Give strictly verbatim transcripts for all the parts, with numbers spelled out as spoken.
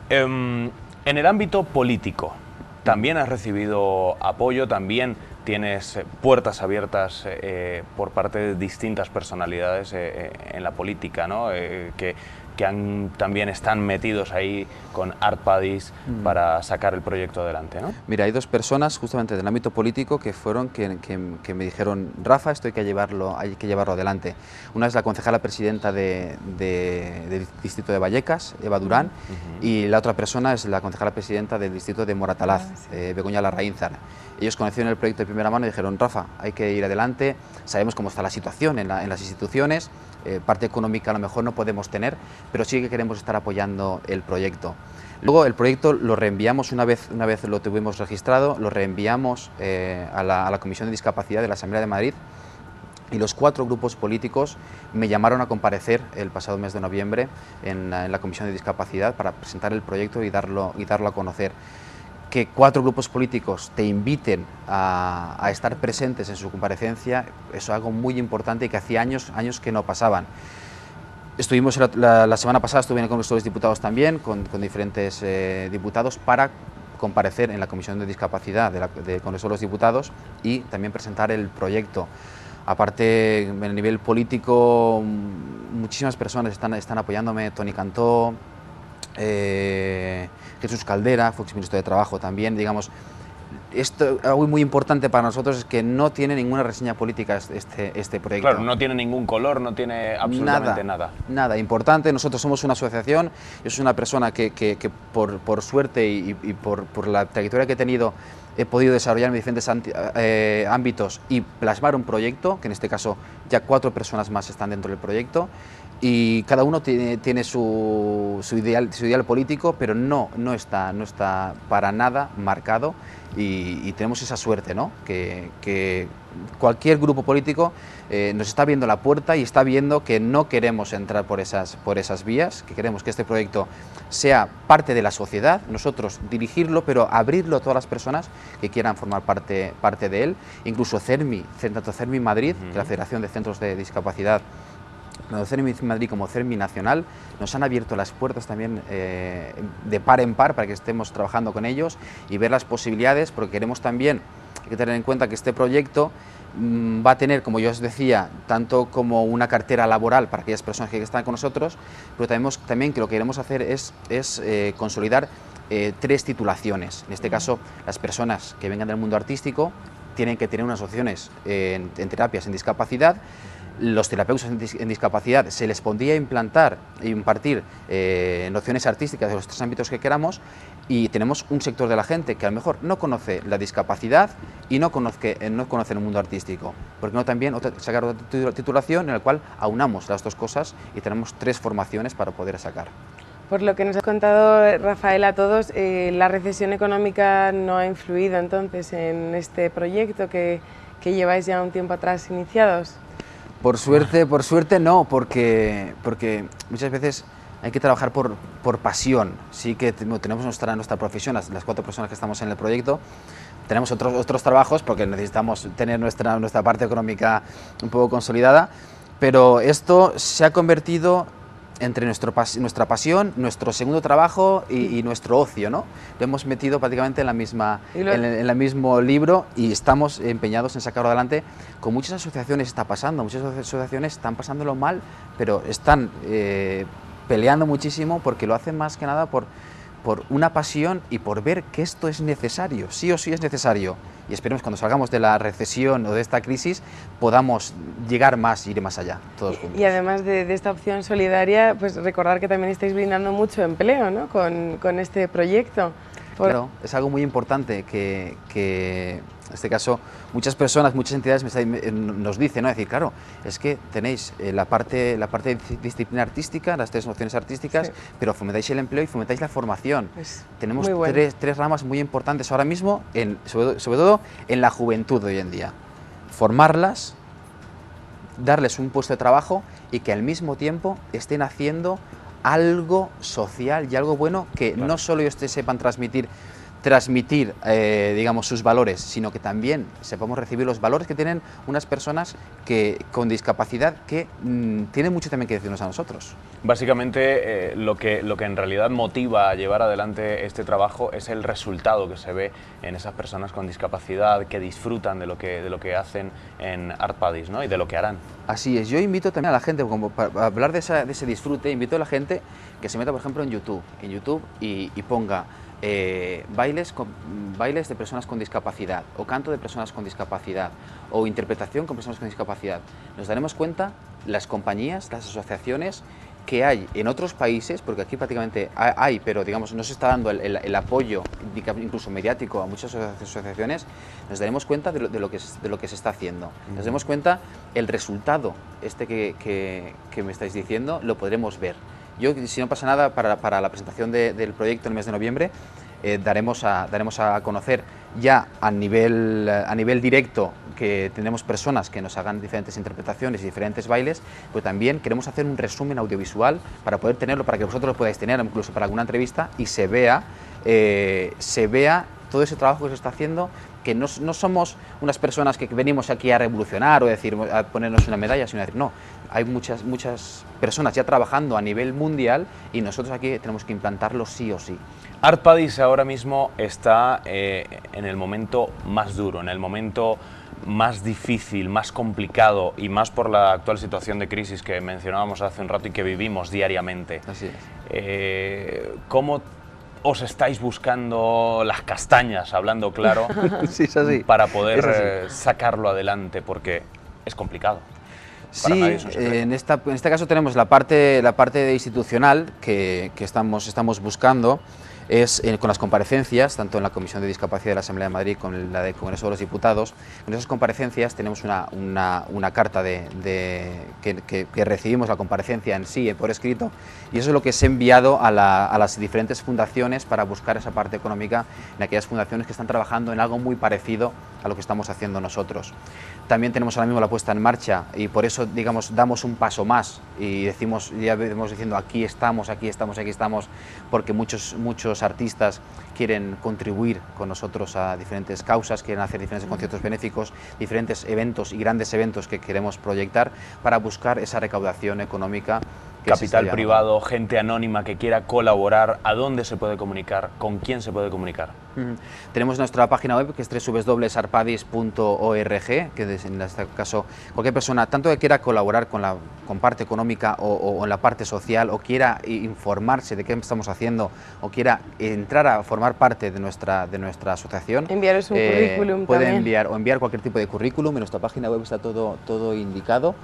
Eh, en el ámbito político, también has recibido apoyo, también tienes puertas abiertas eh, por parte de distintas personalidades eh, en la política, ¿no? Eh, que, que han, también están metidos ahí con Art Paddies mm. para sacar el proyecto adelante, ¿no? Mira, hay dos personas justamente del ámbito político que fueron que, que, que me dijeron: Rafa, esto hay que llevarlo, hay que llevarlo adelante. Una es la concejala presidenta de, de, del distrito de Vallecas, Eva Durán, uh-huh. y la otra persona es la concejala presidenta del distrito de Moratalaz, ah, sí. eh, Begoña Larraínzar. Ellos conocieron el proyecto de primera mano y dijeron: Rafa, hay que ir adelante, sabemos cómo está la situación en, la, en las instituciones, eh, parte económica a lo mejor no podemos tener, pero sí que queremos estar apoyando el proyecto. Luego el proyecto lo reenviamos, una vez, una vez lo tuvimos registrado, lo reenviamos eh, a, la, a la Comisión de Discapacidad de la Asamblea de Madrid, y los cuatro grupos políticos me llamaron a comparecer el pasado mes de noviembre en, en la Comisión de Discapacidad para presentar el proyecto y darlo, y darlo a conocer. Que cuatro grupos políticos te inviten a, a estar presentes en su comparecencia, eso es algo muy importante y que hacía años, años que no pasaban. Estuvimos la, la, la semana pasada, estuve en el Congreso de los Diputados también, con, con diferentes eh, diputados, para comparecer en la Comisión de Discapacidad del de Congreso de los Diputados y también presentar el proyecto. Aparte, en el nivel político, muchísimas personas están, están apoyándome: Toni Cantó, eh, Jesús Caldera, fue exministro de Trabajo también. Digamos, esto, algo muy importante para nosotros es que no tiene ninguna reseña política este, este proyecto. Claro, no tiene ningún color, no tiene absolutamente nada. Nada, nada importante. Nosotros somos una asociación, yo soy una persona que, que, que por, por suerte y, y por, por la trayectoria que he tenido, he podido desarrollar en diferentes eh, ámbitos y plasmar un proyecto, que en este caso ya cuatro personas más están dentro del proyecto, y cada uno tiene, tiene su, su, ideal, su ideal político, pero no, no, está, no está para nada marcado, y, y tenemos esa suerte, ¿no? que, que cualquier grupo político eh, nos está viendo la puerta y está viendo que no queremos entrar por esas, por esas vías, que queremos que este proyecto sea parte de la sociedad, nosotros dirigirlo, pero abrirlo a todas las personas que quieran formar parte, parte de él. Incluso CERMI, tanto CERMI Madrid, uh-huh. que la Federación de Centros de Discapacidad, tanto CERMI Madrid como CERMI Nacional, nos han abierto las puertas también eh, de par en par para que estemos trabajando con ellos y ver las posibilidades, porque queremos también, hay que tener en cuenta que este proyecto mmm, va a tener, como yo os decía, tanto como una cartera laboral para aquellas personas que están con nosotros, pero también, también que lo que queremos hacer es, es eh, consolidar eh, tres titulaciones. En este caso, las personas que vengan del mundo artístico tienen que tener unas opciones eh, en, en terapias en discapacidad. Los terapeutas en, dis en discapacidad se les podría implantar e impartir eh, nociones artísticas de los tres ámbitos que queramos, y tenemos un sector de la gente que a lo mejor no conoce la discapacidad y no conoce, eh, no conoce el mundo artístico, porque no también otra, sacar otra titulación en la cual aunamos las dos cosas y tenemos tres formaciones para poder sacar. Por lo que nos ha contado Rafael a todos, eh, la recesión económica no ha influido entonces en este proyecto que, que lleváis ya un tiempo atrás iniciados. Por suerte, por suerte no, porque, porque muchas veces hay que trabajar por, por pasión. Sí que tenemos nuestra, nuestra profesión, las, las cuatro personas que estamos en el proyecto, tenemos otros, otros trabajos porque necesitamos tener nuestra, nuestra parte económica un poco consolidada, pero esto se ha convertido entre nuestro, nuestra pasión, nuestro segundo trabajo y, y nuestro ocio, ¿no? Lo hemos metido prácticamente en la misma, en, en el mismo libro, y estamos empeñados en sacarlo adelante. Con muchas asociaciones está pasando, muchas asociaciones están pasándolo mal, pero están eh, peleando muchísimo porque lo hacen más que nada por, por una pasión y por ver que esto es necesario, sí o sí es necesario. Y esperemos cuando salgamos de la recesión o de esta crisis podamos llegar más y ir más allá, todos juntos. Y además de, de esta opción solidaria, pues recordar que también estáis brindando mucho empleo, ¿no? con, con este proyecto. Por... Claro, es algo muy importante que, que, en este caso, muchas personas, muchas entidades me, nos dicen, ¿no? Es decir, claro, es que tenéis eh, la, parte, la parte de disciplina artística, las tres nociones artísticas, sí, pero fomentáis el empleo y fomentáis la formación. Es Tenemos bueno. tres, tres ramas muy importantes ahora mismo, en, sobre, sobre todo en la juventud de hoy en día. Formarlas, darles un puesto de trabajo y que al mismo tiempo estén haciendo algo social y algo bueno que claro. no solo ellos te sepan transmitir transmitir, eh, digamos, sus valores, sino que también sepamos recibir los valores que tienen unas personas que, con discapacidad que mmm, tienen mucho también que decirnos a nosotros. Básicamente, eh, lo, que, lo que en realidad motiva a llevar adelante este trabajo es el resultado que se ve en esas personas con discapacidad que disfrutan de lo que, de lo que hacen en Art Buddies, ¿no? Y de lo que harán. Así es, yo invito también a la gente, como para hablar de, esa, de ese disfrute, invito a la gente que se meta, por ejemplo, en YouTube, en YouTube y, y ponga eh, bailes, con, bailes de personas con discapacidad, o canto de personas con discapacidad, o interpretación con personas con discapacidad. Nos daremos cuenta, las compañías, las asociaciones que hay en otros países, porque aquí prácticamente hay, pero digamos no se está dando el, el, el apoyo, incluso mediático, a muchas asociaciones, nos daremos cuenta de lo, de lo, que, de lo que se está haciendo. Nos daremos cuenta el resultado este que, que, que me estáis diciendo, lo podremos ver. Yo, si no pasa nada, para, para la presentación de, del proyecto en el mes de noviembre, eh, daremos, a, daremos a conocer ya a nivel, a nivel directo, que tenemos personas que nos hagan diferentes interpretaciones y diferentes bailes, pues también queremos hacer un resumen audiovisual para poder tenerlo, para que vosotros lo podáis tener, incluso para alguna entrevista, y se vea, eh, se vea todo ese trabajo que se está haciendo, que no, no somos unas personas que venimos aquí a revolucionar o decir, a ponernos una medalla, sino a decir, no, hay muchas, muchas personas ya trabajando a nivel mundial y nosotros aquí tenemos que implantarlo sí o sí. Art Buddies ahora mismo está eh, en el momento más duro, en el momento más difícil, más complicado y más por la actual situación de crisis que mencionábamos hace un rato y que vivimos diariamente. Así es. Eh, ¿Cómo os estáis buscando las castañas, hablando claro, sí, es así. para poder es así. Eh, sacarlo adelante? Porque es complicado. Sí, en, esta, en este caso tenemos la parte, la parte institucional que, que estamos, estamos buscando, es eh, con las comparecencias, tanto en la Comisión de Discapacidad de la Asamblea de Madrid como en la del Congreso de los Diputados. En esas comparecencias tenemos una, una, una carta de, de, que, que, que recibimos la comparecencia en sí, eh, por escrito, y eso es lo que se ha enviado a, la, a las diferentes fundaciones para buscar esa parte económica en aquellas fundaciones que están trabajando en algo muy parecido a lo que estamos haciendo nosotros. También tenemos ahora mismo la puesta en marcha y por eso, digamos, damos un paso más y decimos, ya vemos diciendo aquí estamos, aquí estamos, aquí estamos, porque muchos, muchos artistas quieren contribuir con nosotros a diferentes causas, quieren hacer diferentes conciertos benéficos, diferentes eventos y grandes eventos que queremos proyectar para buscar esa recaudación económica. Capital privado, gente anónima que quiera colaborar, ¿a dónde se puede comunicar? ¿Con quién se puede comunicar? Uh-huh. Tenemos nuestra página web que es doble u doble u doble u punto art buddies punto org, que en este caso cualquier persona, tanto que quiera colaborar con la con parte económica o, o en la parte social, o quiera informarse de qué estamos haciendo, o quiera entrar a formar parte de nuestra, de nuestra asociación, enviaros un eh, currículum puede también. enviar o enviar cualquier tipo de currículum. En nuestra página web está todo, todo indicado.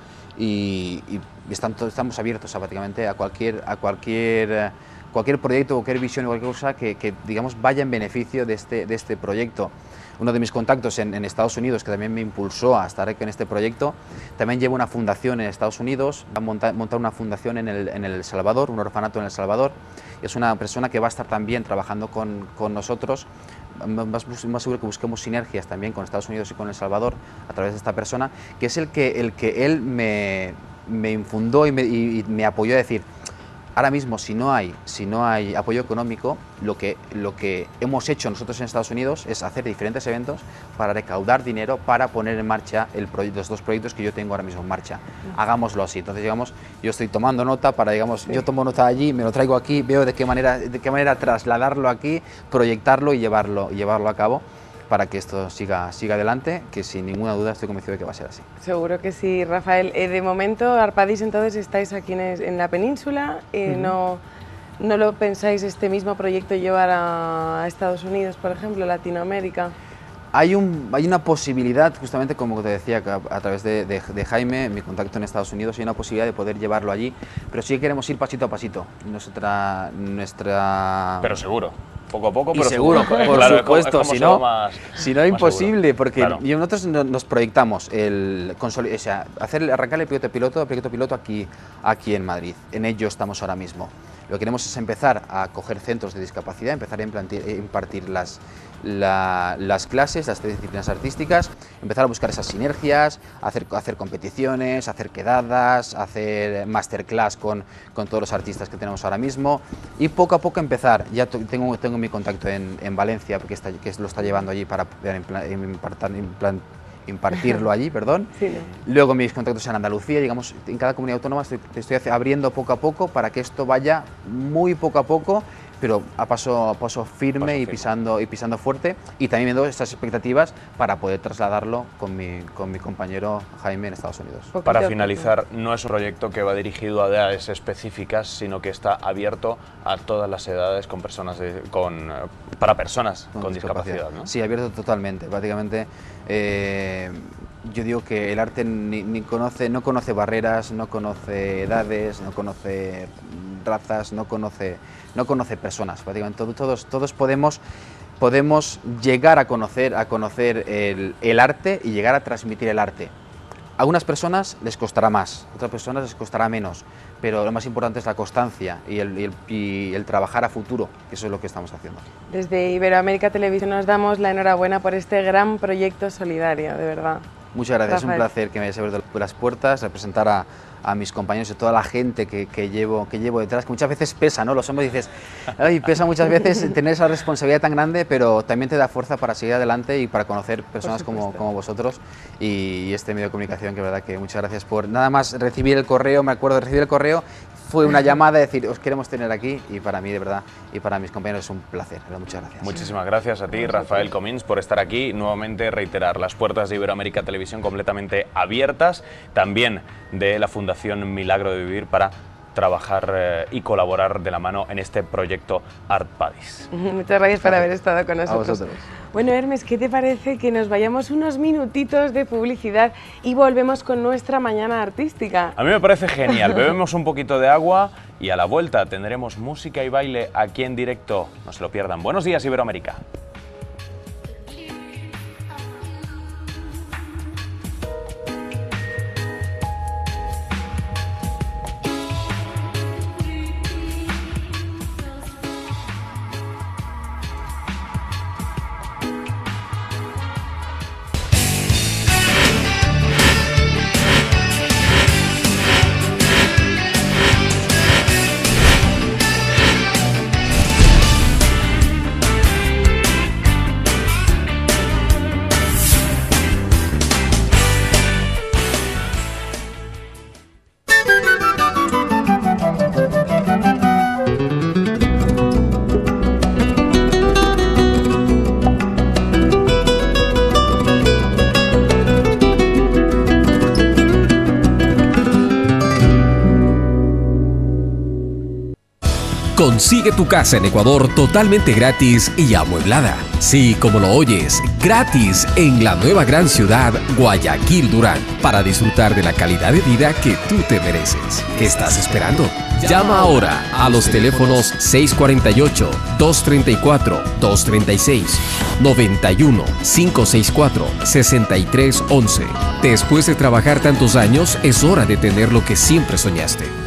Y, y están, estamos abiertos a, prácticamente a cualquier, a cualquier, cualquier proyecto, cualquier visión, cualquier cosa que, que digamos vaya en beneficio de este, de este proyecto. Uno de mis contactos en, en Estados Unidos, que también me impulsó a estar en este proyecto, también lleva una fundación en Estados Unidos, va a montar, montar una fundación en el, en El Salvador, un orfanato en El Salvador. Es una persona que va a estar también trabajando con, con nosotros. Más, más seguro que busquemos sinergias también con Estados Unidos y con El Salvador a través de esta persona, que es el que, el que él me, me infundó y me, y, y me apoyó a decir, ahora mismo si no hay, si no hay apoyo económico, lo que, lo que hemos hecho nosotros en Estados Unidos es hacer diferentes eventos para recaudar dinero para poner en marcha el proyecto, los dos proyectos que yo tengo ahora mismo en marcha. Hagámoslo así. Entonces, digamos, yo estoy tomando nota para, digamos, sí. yo tomo nota allí, me lo traigo aquí, veo de qué manera, de qué manera trasladarlo aquí, proyectarlo y llevarlo, llevarlo a cabo, para que esto siga, siga adelante, que sin ninguna duda estoy convencido de que va a ser así. Seguro que sí, Rafael. Eh, de momento, Art Buddies, entonces estáis aquí en, en la península, eh, uh-huh. no, ¿no lo pensáis este mismo proyecto llevar a, a Estados Unidos, por ejemplo, Latinoamérica? Hay, un, hay una posibilidad, justamente como te decía, a, a través de, de, de Jaime, mi contacto en Estados Unidos, hay una posibilidad de poder llevarlo allí, pero sí queremos ir pasito a pasito. Nuestra... nuestra... Pero seguro. Poco a poco, pero y seguro, seguro. por claro, supuesto, es como, es si no, más, si no imposible, seguro. porque Claro. nosotros nos proyectamos el, o sea, hacer, arrancar el proyecto piloto, el proyecto piloto aquí, aquí en Madrid, en ello estamos ahora mismo. Lo que queremos es empezar a coger centros de discapacidad, empezar a implantir, impartir las, la, las clases, las disciplinas artísticas, empezar a buscar esas sinergias, hacer, hacer competiciones, hacer quedadas, hacer masterclass con, con todos los artistas que tenemos ahora mismo y poco a poco empezar. Ya tengo, tengo mi contacto en, en Valencia, que, está, que lo está llevando allí para poder implantar, implantar impartirlo allí, perdón. Sí, no. Luego mis contactos en Andalucía, digamos, en cada comunidad autónoma estoy, estoy abriendo poco a poco para que esto vaya muy poco a poco, pero a paso, a paso firme paso y, pisando, y pisando fuerte, y también viendo estas expectativas para poder trasladarlo con mi, con mi compañero Jaime en Estados Unidos. Poquito, para finalizar, poquito. No es un proyecto que va dirigido a edades específicas, sino que está abierto a todas las edades con personas de, con, para personas con, con discapacidad, discapacidad, ¿no? Sí, abierto totalmente, prácticamente. Eh, yo digo que el arte ni, ni conoce, no conoce barreras, no conoce edades, no conoce razas, no conoce, no conoce personas. Prácticamente todos, todos podemos, podemos llegar a conocer, a conocer el, el arte y llegar a transmitir el arte. A algunas personas les costará más, a otras personas les costará menos, pero lo más importante es la constancia y el, y, el, y el trabajar a futuro, que eso es lo que estamos haciendo. Desde Iberoamérica Televisión nos damos la enhorabuena por este gran proyecto solidario, de verdad. Muchas gracias, Rafael. Es un placer que me hayas abierto las puertas, representar a, a mis compañeros y toda la gente que, que, llevo, que llevo detrás, que muchas veces pesa, ¿no? Los hombres dices, ay, pesa muchas veces tener esa responsabilidad tan grande, pero también te da fuerza para seguir adelante y para conocer personas como, como vosotros y, y este medio de comunicación, que verdad que muchas gracias por nada más recibir el correo, me acuerdo de recibir el correo, fue una llamada de decir, os queremos tener aquí, y para mí, de verdad, y para mis compañeros es un placer. Muchas gracias. Muchísimas gracias a ti, Rafael Comins, por estar aquí. Nuevamente reiterar, las puertas de Iberoamérica Televisión completamente abiertas, también de la Fundación Milagro de Vivir para trabajar eh, y colaborar de la mano en este proyecto Art Buddies. Muchas gracias por haber estado con nosotros. A vosotros. Bueno, Hermes, ¿qué te parece que nos vayamos unos minutitos de publicidad y volvemos con nuestra mañana artística? A mí me parece genial. Bebemos un poquito de agua y a la vuelta tendremos música y baile aquí en directo. No se lo pierdan. Buenos días, Iberoamérica. Consigue tu casa en Ecuador totalmente gratis y amueblada. Sí, como lo oyes, gratis en la nueva gran ciudad Guayaquil Durán, para disfrutar de la calidad de vida que tú te mereces. ¿Qué estás esperando? Llama ahora a los teléfonos seis cuatro ocho, dos tres cuatro, dos tres seis, noventa y uno, cinco seis cuatro, sesenta y tres once. Después de trabajar tantos años, es hora de tener lo que siempre soñaste.